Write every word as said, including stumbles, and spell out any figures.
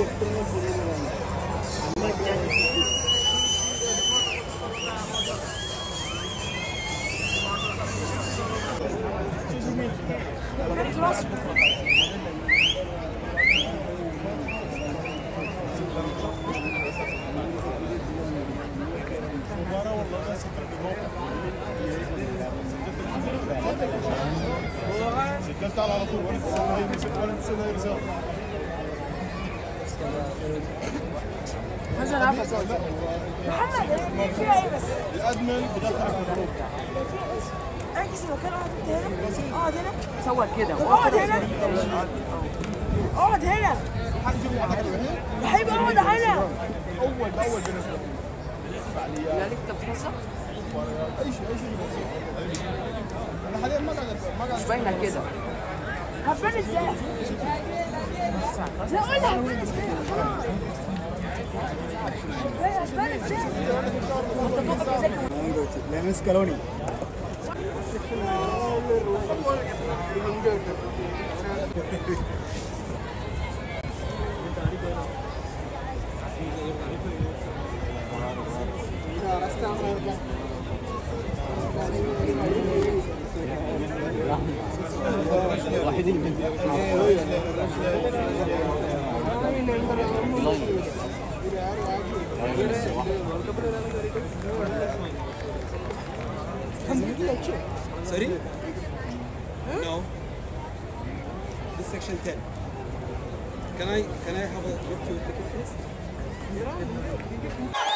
سجلت على طول ولا تستنى ولا تستنى رسالة. هذا انا عارفه محمد فيها ايه بس؟ الادمن بدخلك في الجروب. اعكس المكان اقعد هنا اقعد هنا صور كده اقعد هنا اقعد هنا يا حبيبي اقعد هنا اول باول بالنسبه لي. يعني انت بتحسب؟ اي شيء اي شيء انا حاليا ما قاعد ما قاعد مش باينه كده. هتبان ازاي؟ لا قولها هتبان ازاي؟ هتبان ازاي؟ لمن سكالوني الوحيد اللي Sorry? No. This section ten. Can I can I have a look to your ticket, please?